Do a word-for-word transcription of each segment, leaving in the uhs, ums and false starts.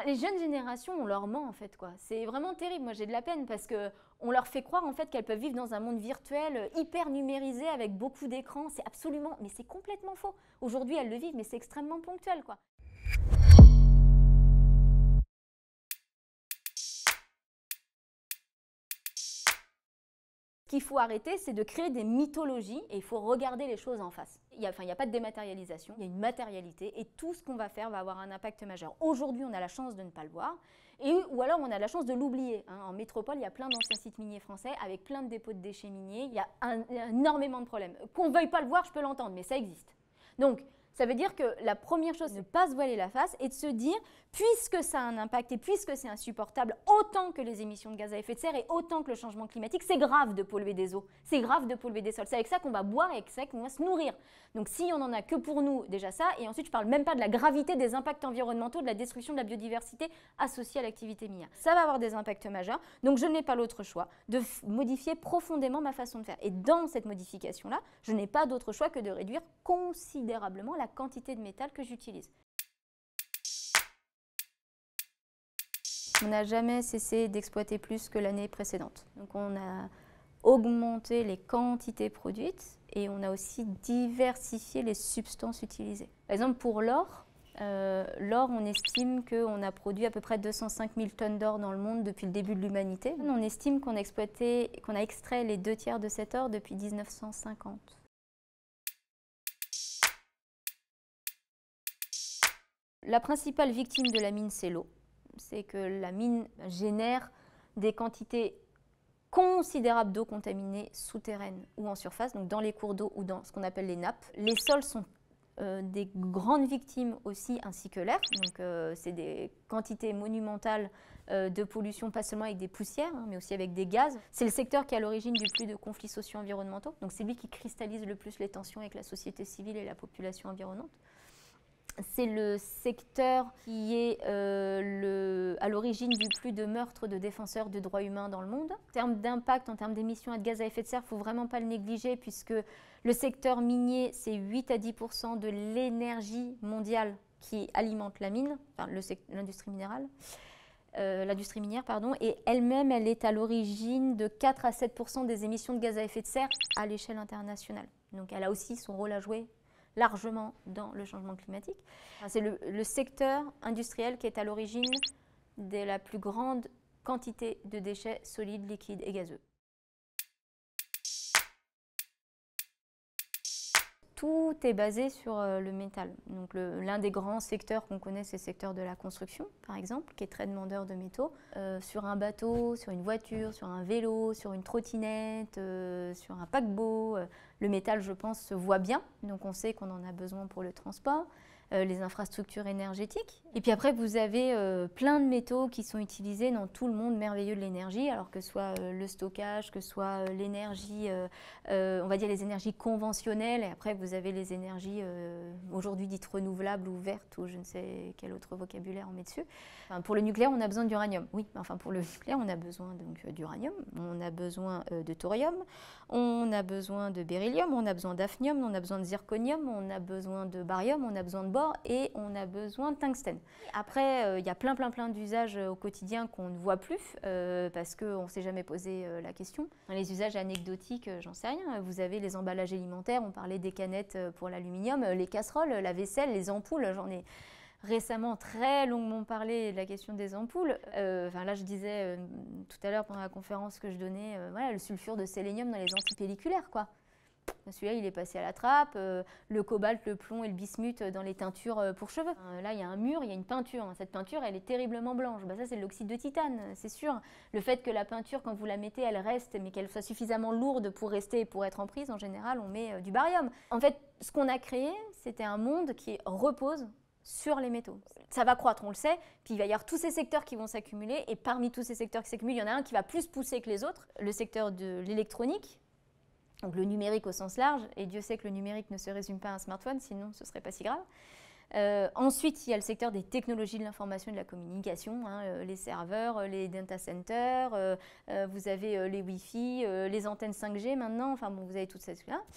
Enfin, les jeunes générations, on leur ment en fait, quoi. C'est vraiment terrible. Moi, j'ai de la peine parce qu'on leur fait croire en fait qu'elles peuvent vivre dans un monde virtuel hyper numérisé avec beaucoup d'écrans. C'est absolument, mais c'est complètement faux. Aujourd'hui, elles le vivent, mais c'est extrêmement ponctuel, quoi. Ce qu'il faut arrêter, c'est de créer des mythologies et il faut regarder les choses en face. Il n'y a, enfin, il n'y a pas de dématérialisation, il y a une matérialité et tout ce qu'on va faire va avoir un impact majeur. Aujourd'hui, on a la chance de ne pas le voir et, ou alors on a la chance de l'oublier. Hein. En métropole, il y a plein d'anciens sites miniers français avec plein de dépôts de déchets miniers. Il y a, un, il y a énormément de problèmes. Qu'on ne veuille pas le voir, je peux l'entendre, mais ça existe. Donc, ça veut dire que la première chose, c'est de ne pas se voiler la face et de se dire, puisque ça a un impact et puisque c'est insupportable, autant que les émissions de gaz à effet de serre et autant que le changement climatique, c'est grave de polluer des eaux, c'est grave de polluer des sols. C'est avec ça qu'on va boire et avec ça qu'on va se nourrir. Donc si on n'en a que pour nous, déjà ça, et ensuite je ne parle même pas de la gravité des impacts environnementaux, de la destruction de la biodiversité associée à l'activité minière. Ça va avoir des impacts majeurs, donc je n'ai pas l'autre choix de modifier profondément ma façon de faire. Et dans cette modification-là, je n'ai pas d'autre choix que de réduire considérablement la quantité de métal que j'utilise. On n'a jamais cessé d'exploiter plus que l'année précédente. Donc on a augmenté les quantités produites et on a aussi diversifié les substances utilisées. Par exemple, pour l'or, euh, l'or, on estime qu'on a produit à peu près deux cent cinq mille tonnes d'or dans le monde depuis le début de l'humanité. On estime qu'on a exploité, qu'on a extrait les deux tiers de cet or depuis mille neuf cent cinquante. La principale victime de la mine, c'est l'eau. C'est que la mine génère des quantités considérables d'eau contaminée souterraine ou en surface, donc dans les cours d'eau ou dans ce qu'on appelle les nappes. Les sols sont euh, des grandes victimes aussi, ainsi que l'air. Donc euh, c'est des quantités monumentales euh, de pollution, pas seulement avec des poussières, hein, mais aussi avec des gaz. C'est le secteur qui est à l'origine du plus de conflits socio-environnementaux. Donc c'est lui qui cristallise le plus les tensions avec la société civile et la population environnante. C'est le secteur qui est euh, le, à l'origine du plus de meurtres de défenseurs de droits humains dans le monde. En termes d'impact, en termes d'émissions de gaz à effet de serre, il ne faut vraiment pas le négliger puisque le secteur minier, c'est huit à dix pour cent de l'énergie mondiale qui alimente la mine, enfin l'industrie minérale. Euh, l'industrie minière, pardon, et elle-même, elle est à l'origine de quatre à sept pour cent des émissions de gaz à effet de serre à l'échelle internationale. Donc elle a aussi son rôle à jouer largement dans le changement climatique. Enfin, c'est le, le secteur industriel qui est à l'origine de la plus grande quantité de déchets solides, liquides et gazeux. Tout est basé sur euh, le métal. Donc l'un des grands secteurs qu'on connaît, c'est le secteur de la construction, par exemple, qui est très demandeur de métaux. Euh, sur un bateau, sur une voiture, sur un vélo, sur une trottinette, euh, sur un paquebot, euh, le métal, je pense, se voit bien. Donc on sait qu'on en a besoin pour le transport, euh, les infrastructures énergétiques. Et puis après, vous avez euh, plein de métaux qui sont utilisés dans tout le monde merveilleux de l'énergie, alors que ce soit euh, le stockage, que ce soit euh, l'énergie, euh, euh, on va dire les énergies conventionnelles, et après vous avez les énergies euh, aujourd'hui dites renouvelables ou vertes, ou je ne sais quel autre vocabulaire on met dessus. Enfin, pour le nucléaire, on a besoin d'uranium. Oui, enfin pour le nucléaire, on a besoin donc d'uranium, on a besoin euh, de thorium, on a besoin de beryllium, on a besoin d'hafnium, on a besoin de zirconium, on a besoin de barium, on a besoin de bore et on a besoin de tungstène. Après, il euh, y a plein plein plein d'usages au quotidien qu'on ne voit plus euh, parce qu'on ne s'est jamais posé euh, la question. Dans les usages anecdotiques, euh, j'en sais rien. Vous avez les emballages alimentaires, on parlait des canettes pour l'aluminium, les casseroles, la vaisselle, les ampoules, j'en ai récemment très longuement parlé de la question des ampoules. Euh, enfin, là, je disais euh, tout à l'heure pendant la conférence que je donnais, euh, voilà, le sulfure de sélénium dans les antipelliculaires, quoi. Celui-là, il est passé à la trappe, euh, le cobalt, le plomb et le bismuth dans les teintures euh, pour cheveux. Euh, là, il y a un mur, il y a une peinture. Cette peinture, elle est terriblement blanche. Bah, ça, c'est de l'oxyde de titane, c'est sûr. Le fait que la peinture, quand vous la mettez, elle reste, mais qu'elle soit suffisamment lourde pour rester et pour être en prise, en général, on met euh, du barium. En fait, ce qu'on a créé, c'était un monde qui repose sur les métaux. Ça va croître, on le sait, puis il va y avoir tous ces secteurs qui vont s'accumuler, et parmi tous ces secteurs qui s'accumulent, il y en a un qui va plus pousser que les autres, le secteur de l'électronique, donc le numérique au sens large, et Dieu sait que le numérique ne se résume pas à un smartphone, sinon ce ne serait pas si grave. Euh, ensuite, il y a le secteur des technologies de l'information et de la communication, hein, euh, les serveurs, euh, les data centers, euh, euh, vous avez euh, les Wi-Fi, euh, les antennes cinq G maintenant, enfin bon, vous avez toutes ces trucs-là.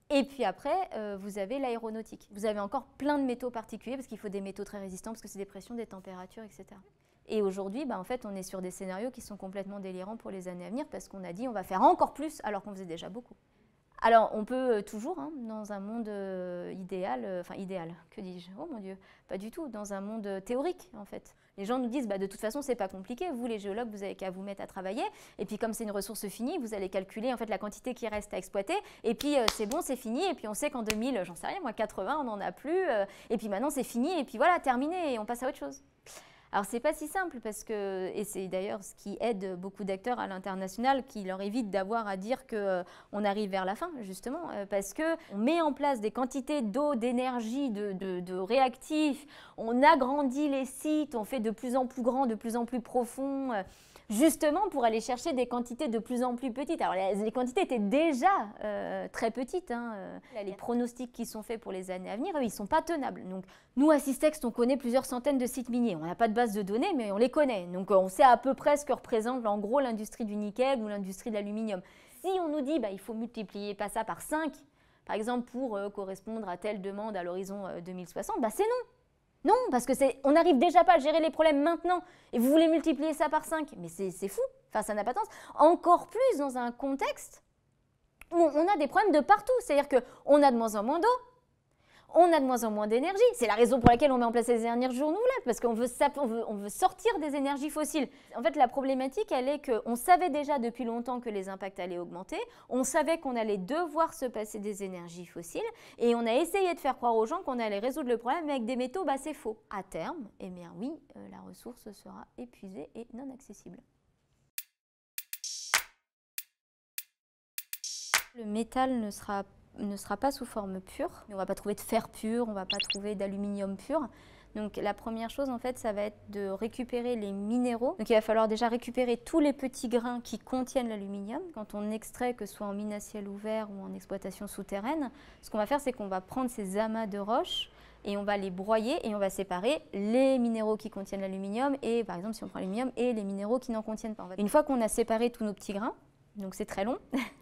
Et puis après, euh, vous avez l'aéronautique. Vous avez encore plein de métaux particuliers parce qu'il faut des métaux très résistants parce que c'est des pressions, des températures, et cetera. Et aujourd'hui, bah, en fait, on est sur des scénarios qui sont complètement délirants pour les années à venir parce qu'on a dit on va faire encore plus alors qu'on faisait déjà beaucoup. Alors, on peut euh, toujours, hein, dans un monde euh, idéal, euh, enfin idéal, que dis-je? Oh mon Dieu, pas du tout, dans un monde euh, théorique en fait. Les gens nous disent, bah, de toute façon, c'est pas compliqué, vous les géologues, vous avez qu'à vous mettre à travailler, et puis comme c'est une ressource finie, vous allez calculer en fait la quantité qui reste à exploiter, et puis euh, c'est bon, c'est fini, et puis on sait qu'en deux mille, j'en sais rien, moi quatre-vingts, on n'en a plus, euh, et puis maintenant c'est fini, et puis voilà, terminé, et on passe à autre chose. Alors, c'est pas si simple parce que, et c'est d'ailleurs ce qui aide beaucoup d'acteurs à l'international, qui leur évite d'avoir à dire qu'on euh, arrive vers la fin, justement, euh, parce qu'on met en place des quantités d'eau, d'énergie, de, de, de réactifs, on agrandit les sites, on fait de plus en plus grand, de plus en plus profond, euh, justement pour aller chercher des quantités de plus en plus petites. Alors, les, les quantités étaient déjà euh, très petites. Hein, euh. Là, les pronostics qui sont faits pour les années à venir, eux, ils ne sont pas tenables. Donc, nous, à Systext, on connaît plusieurs centaines de sites miniers. On n'a pas de base de données, mais on les connaît. Donc, on sait à peu près ce que représente, en gros, l'industrie du nickel ou l'industrie de l'aluminium. Si on nous dit, bah, il faut multiplier pas ça par cinq, par exemple, pour euh, correspondre à telle demande à l'horizon euh, deux mille soixante, bah, c'est non. Non, parce que c'est, on n'arrive déjà pas à gérer les problèmes maintenant et vous voulez multiplier ça par cinq. Mais c'est fou, enfin, ça n'a pas de sens. Encore plus dans un contexte où on a des problèmes de partout. C'est-à-dire qu'on a de moins en moins d'eau, on a de moins en moins d'énergie. C'est la raison pour laquelle on met en place les énergies renouvelables, parce qu'on veut, on veut, on veut sortir des énergies fossiles. En fait, la problématique, elle est qu'on savait déjà depuis longtemps que les impacts allaient augmenter, on savait qu'on allait devoir se passer des énergies fossiles, et on a essayé de faire croire aux gens qu'on allait résoudre le problème, mais avec des métaux, bah, c'est faux. À terme, eh bien oui, euh, la ressource sera épuisée et non accessible. Le métal ne sera ne sera pas sous forme pure. On ne va pas trouver de fer pur, on ne va pas trouver d'aluminium pur. Donc la première chose, en fait, ça va être de récupérer les minéraux. Donc il va falloir déjà récupérer tous les petits grains qui contiennent l'aluminium. Quand on extrait, que ce soit en mine à ciel ouvert ou en exploitation souterraine, ce qu'on va faire, c'est qu'on va prendre ces amas de roches et on va les broyer et on va séparer les minéraux qui contiennent l'aluminium et, par exemple, si on prend l'aluminium, et les minéraux qui n'en contiennent pas. Une fois qu'on a séparé tous nos petits grains, donc c'est très long,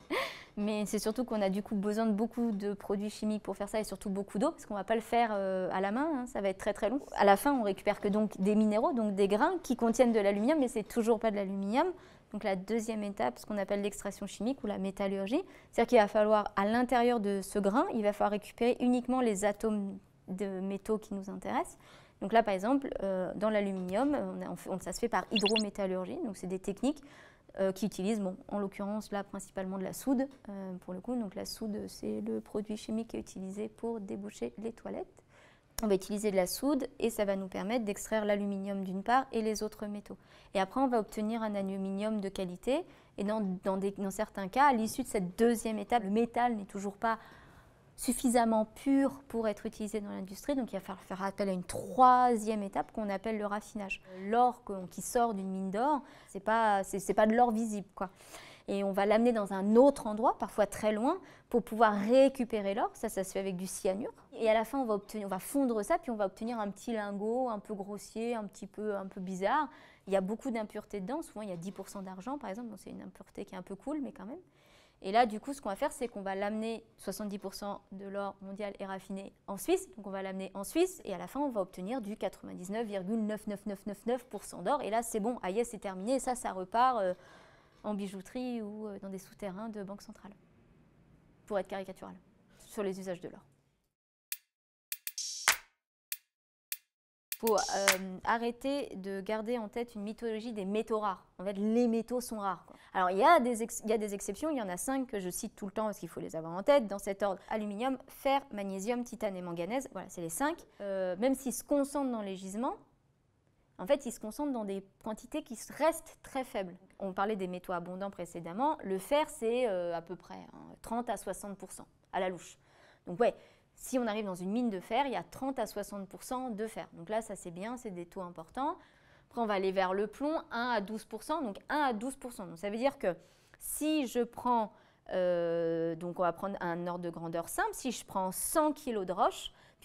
mais c'est surtout qu'on a du coup besoin de beaucoup de produits chimiques pour faire ça et surtout beaucoup d'eau, parce qu'on ne va pas le faire euh, à la main, hein, ça va être très très long. À la fin, on récupère que donc des minéraux, donc des grains qui contiennent de l'aluminium, mais c'est toujours pas de l'aluminium. Donc la deuxième étape, ce qu'on appelle l'extraction chimique ou la métallurgie, c'est-à-dire qu'il va falloir, à l'intérieur de ce grain, il va falloir récupérer uniquement les atomes de métaux qui nous intéressent. Donc là, par exemple, euh, dans l'aluminium, on, on, ça se fait par hydrométallurgie, donc c'est des techniques Euh, qui utilisent, bon, en l'occurrence là principalement de la soude euh, pour le coup. Donc la soude, c'est le produit chimique qui est utilisé pour déboucher les toilettes. On va utiliser de la soude et ça va nous permettre d'extraire l'aluminium d'une part et les autres métaux. Et après on va obtenir un aluminium de qualité et dans, dans, des, dans certains cas, à l'issue de cette deuxième étape, le métal n'est toujours pas suffisamment pur pour être utilisé dans l'industrie, donc il va falloir faire appel à une troisième étape qu'on appelle le raffinage. L'or qui sort d'une mine d'or, c'est pas, c'est pas de l'or visible, quoi. Et on va l'amener dans un autre endroit, parfois très loin, pour pouvoir récupérer l'or. Ça, ça se fait avec du cyanure. Et à la fin, on va, obtenir, on va fondre ça, puis on va obtenir un petit lingot un peu grossier, un petit peu, un peu bizarre. Il y a beaucoup d'impuretés dedans, souvent il y a dix pour cent d'argent par exemple, donc c'est une impureté qui est un peu cool, mais quand même. Et là, du coup, ce qu'on va faire, c'est qu'on va l'amener, soixante-dix pour cent de l'or mondial est raffiné en Suisse, donc on va l'amener en Suisse, et à la fin, on va obtenir du quatre-vingt-dix-neuf virgule neuf neuf neuf neuf neuf pour cent d'or, et là, c'est bon, ah yes, c'est terminé, et ça, ça repart euh, en bijouterie ou euh, dans des souterrains de banque centrale, pour être caricatural, sur les usages de l'or. Il faut euh, arrêter de garder en tête une mythologie des métaux rares. En fait, les métaux sont rares, quoi. Alors, il y, a des il y a des exceptions, il y en a cinq que je cite tout le temps parce qu'il faut les avoir en tête. Dans cet ordre, aluminium, fer, magnésium, titane et manganèse. Voilà, c'est les cinq. Euh, même s'ils se concentrent dans les gisements, en fait, ils se concentrent dans des quantités qui restent très faibles. On parlait des métaux abondants précédemment. Le fer, c'est euh, à peu près hein, trente à soixante pour cent à la louche. Donc, ouais. Si on arrive dans une mine de fer, il y a trente à soixante pour cent de fer. Donc là, ça c'est bien, c'est des taux importants. Après, on va aller vers le plomb, un à douze pour cent. Donc un à douze pour cent. Donc ça veut dire que si je prends, euh, donc on va prendre un ordre de grandeur simple, si je prends cent kilos de roche,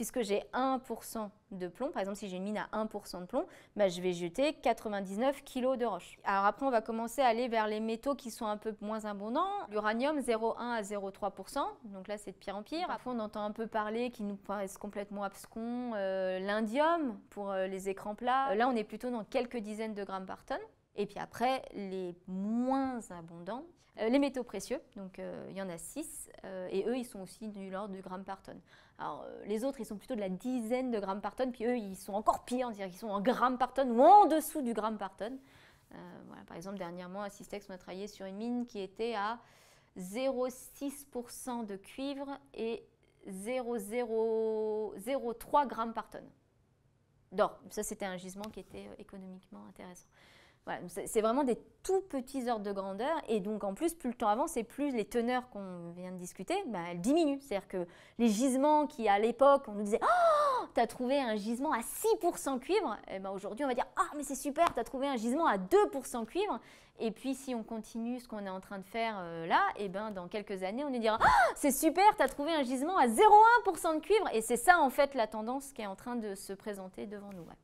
puisque j'ai un pour cent de plomb, par exemple si j'ai une mine à un pour cent de plomb, bah, je vais jeter quatre-vingt-dix-neuf kilos de roche. Alors après on va commencer à aller vers les métaux qui sont un peu moins abondants. L'uranium zéro virgule un à zéro virgule trois pour cent, donc là c'est de pire en pire. Parfois on entend un peu parler qui nous paraissent complètement abscons, euh, l'indium pour euh, les écrans plats. Euh, là on est plutôt dans quelques dizaines de grammes par tonne. Et puis après, les moins abondants, euh, les métaux précieux, donc euh, il y en a six, euh, et eux, ils sont aussi de l'ordre du gramme par tonne. Alors euh, les autres, ils sont plutôt de la dizaine de grammes par tonne, puis eux, ils sont encore pires, c'est-à-dire qu'ils sont en grammes par tonne ou en dessous du gramme par tonne. Euh, voilà, par exemple, dernièrement, à Systex, on a travaillé sur une mine qui était à zéro virgule six pour cent de cuivre et zéro virgule zéro trois grammes par tonne d'or. Ça, c'était un gisement qui était économiquement intéressant. Voilà, c'est vraiment des tout petits ordres de grandeur et donc en plus, plus le temps avance et plus les teneurs qu'on vient de discuter, bah, elles diminuent. C'est-à-dire que les gisements qui, à l'époque, on nous disait « Oh, tu as trouvé un gisement à six pour cent cuivre », et ben aujourd'hui, on va dire « Ah, mais c'est super, tu as trouvé un gisement à deux pour cent cuivre ». Et puis, si on continue ce qu'on est en train de faire euh, là, et ben dans quelques années, on nous dira « Ah, c'est super, tu as trouvé un gisement à zéro virgule un pour cent de cuivre ». Et c'est ça, en fait, la tendance qui est en train de se présenter devant nous. Ouais.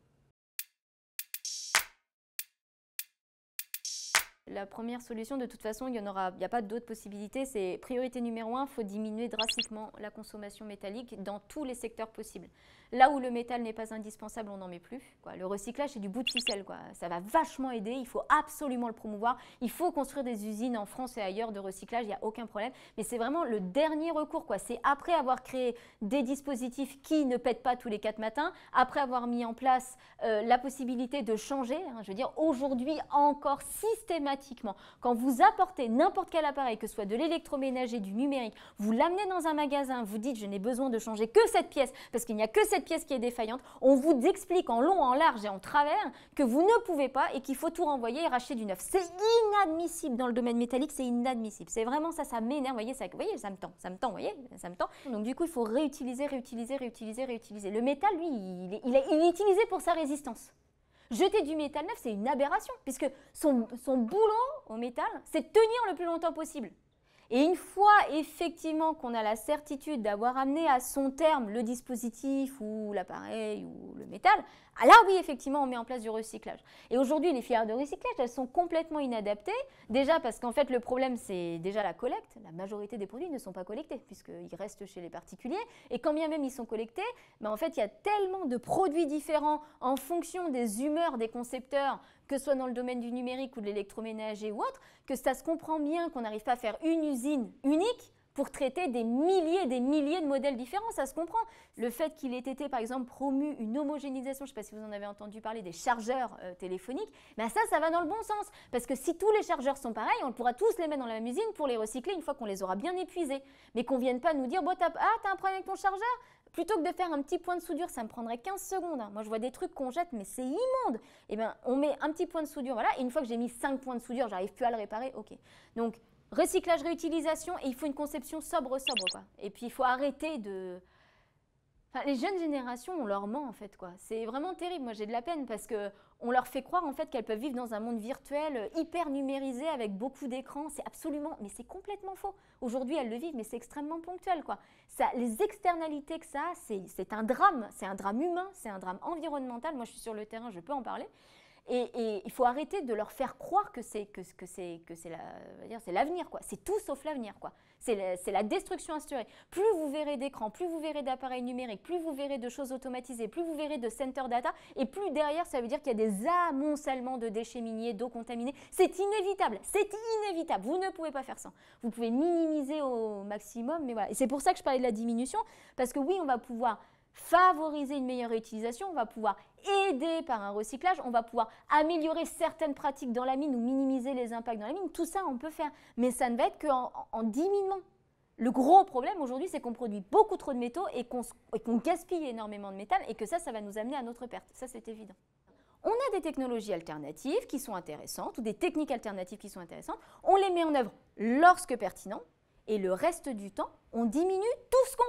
La première solution, de toute façon, il n'y a pas d'autre possibilité, c'est priorité numéro un, il faut diminuer drastiquement la consommation métallique dans tous les secteurs possibles. Là où le métal n'est pas indispensable, on n'en met plus. Quoi. Le recyclage, c'est du bout de ficelle. Quoi. Ça va vachement aider, il faut absolument le promouvoir. Il faut construire des usines en France et ailleurs de recyclage, il n'y a aucun problème. Mais c'est vraiment le dernier recours. C'est après avoir créé des dispositifs qui ne pètent pas tous les quatre matins, après avoir mis en place euh, la possibilité de changer. Hein, je veux dire, aujourd'hui, encore systématiquement, quand vous apportez n'importe quel appareil, que ce soit de l'électroménager, du numérique, vous l'amenez dans un magasin, vous dites « je n'ai besoin de changer que cette pièce parce qu'il n'y a que cette pièce qui est défaillante », on vous explique en long, en large et en travers que vous ne pouvez pas et qu'il faut tout renvoyer et racheter du neuf. C'est inadmissible dans le domaine métallique, c'est inadmissible. C'est vraiment ça, ça m'énerve, vous voyez, ça, vous voyez, ça me tend, ça me tend, vous voyez, ça me tend. Donc du coup, il faut réutiliser, réutiliser, réutiliser, réutiliser. Le métal, lui, il est, il est, il est utilisé pour sa résistance. Jeter du métal neuf, c'est une aberration, puisque son, son boulot au métal, c'est de tenir le plus longtemps possible. Et une fois effectivement qu'on a la certitude d'avoir amené à son terme le dispositif ou l'appareil ou le métal, là oui, effectivement, on met en place du recyclage. Et aujourd'hui, les filières de recyclage, elles sont complètement inadaptées. Déjà parce qu'en fait, le problème, c'est déjà la collecte. La majorité des produits ne sont pas collectés puisqu'ils restent chez les particuliers. Et quand bien même ils sont collectés, ben en fait, il y a tellement de produits différents en fonction des humeurs des concepteurs, que ce soit dans le domaine du numérique ou de l'électroménager ou autre, que ça se comprend bien qu'on n'arrive pas à faire une usine unique pour traiter des milliers et des milliers de modèles différents, ça se comprend. Le fait qu'il ait été, par exemple, promu une homogénéisation, je ne sais pas si vous en avez entendu parler, des chargeurs euh, téléphoniques, ben ça, ça va dans le bon sens. Parce que si tous les chargeurs sont pareils, on pourra tous les mettre dans la même usine pour les recycler une fois qu'on les aura bien épuisés. Mais qu'on ne vienne pas nous dire, bon, t'as, ah, t'as un problème avec ton chargeur ? Plutôt que de faire un petit point de soudure, ça me prendrait quinze secondes. Hein. Moi, je vois des trucs qu'on jette, mais c'est immonde. Eh bien, on met un petit point de soudure, voilà, et une fois que j'ai mis cinq points de soudure, j'arrive plus à le réparer, ok. Donc, recyclage, réutilisation, et il faut une conception sobre-sobre, quoi. Et puis, il faut arrêter de... Enfin, les jeunes générations, on leur ment, en fait, quoi. C'est vraiment terrible. Moi, j'ai de la peine parce qu'on leur fait croire, en fait, qu'elles peuvent vivre dans un monde virtuel hyper numérisé avec beaucoup d'écrans. C'est absolument... Mais c'est complètement faux. Aujourd'hui, elles le vivent, mais c'est extrêmement ponctuel, quoi. Ça, les externalités que ça a, c'est un drame. C'est un drame humain, c'est un drame environnemental. Moi, je suis sur le terrain, je peux en parler. Et, et il faut arrêter de leur faire croire que c'est que, que c'est que c'est l'avenir, quoi. C'est tout sauf l'avenir, quoi. C'est la, la destruction assurée. Plus vous verrez d'écrans, plus vous verrez d'appareils numériques, plus vous verrez de choses automatisées, plus vous verrez de center data, et plus derrière, ça veut dire qu'il y a des amoncellements de déchets miniers, d'eau contaminée. C'est inévitable, c'est inévitable. Vous ne pouvez pas faire ça. Vous pouvez minimiser au maximum, mais voilà. Et c'est pour ça que je parlais de la diminution, parce que oui, on va pouvoir favoriser une meilleure utilisation, on va pouvoir aider par un recyclage, on va pouvoir améliorer certaines pratiques dans la mine ou minimiser les impacts dans la mine. Tout ça, on peut faire, mais ça ne va être qu'en en diminuant. Le gros problème aujourd'hui, c'est qu'on produit beaucoup trop de métaux et qu'on qu'on gaspille énormément de métal et que ça, ça va nous amener à notre perte. Ça, c'est évident. On a des technologies alternatives qui sont intéressantes ou des techniques alternatives qui sont intéressantes. On les met en œuvre lorsque pertinent et le reste du temps, on diminue tout ce qu'on peut.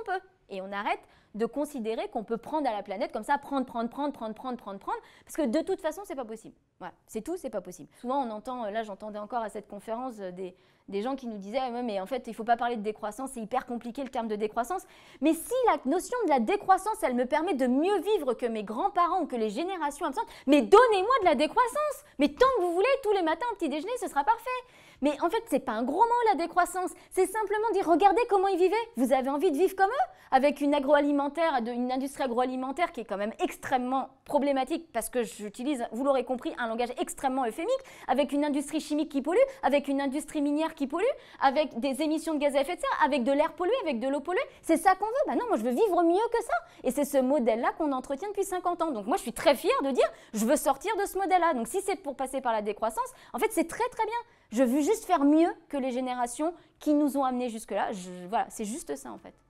Et on arrête de considérer qu'on peut prendre à la planète comme ça, prendre, prendre, prendre, prendre, prendre, prendre, prendre, parce que de toute façon, c'est pas possible. Voilà, c'est tout, c'est pas possible. Souvent, on entend, là, j'entendais encore à cette conférence des, des gens qui nous disaient ah, « mais en fait, il faut pas parler de décroissance, c'est hyper compliqué le terme de décroissance ». Mais si la notion de la décroissance, elle me permet de mieux vivre que mes grands-parents ou que les générations absentes, mais donnez-moi de la décroissance. Mais tant que vous voulez, tous les matins au petit déjeuner, ce sera parfait. Mais en fait, c'est pas un gros mot, la décroissance. C'est simplement dire, regardez comment ils vivaient. Vous avez envie de vivre comme eux, avec une agroalimentaire, une industrie agroalimentaire qui est quand même extrêmement problématique, parce que j'utilise, vous l'aurez compris, un langage extrêmement euphémique, avec une industrie chimique qui pollue, avec une industrie minière qui pollue, avec des émissions de gaz à effet de serre, avec de l'air pollué, avec de l'eau polluée. C'est ça qu'on veut. Ben non, moi, je veux vivre mieux que ça. Et c'est ce modèle-là qu'on entretient depuis cinquante ans. Donc moi, je suis très fière de dire, je veux sortir de ce modèle-là. Donc si c'est pour passer par la décroissance, en fait, c'est très, très bien. Je veux juste faire mieux que les générations qui nous ont amenés jusque-là. Voilà, c'est juste ça, en fait.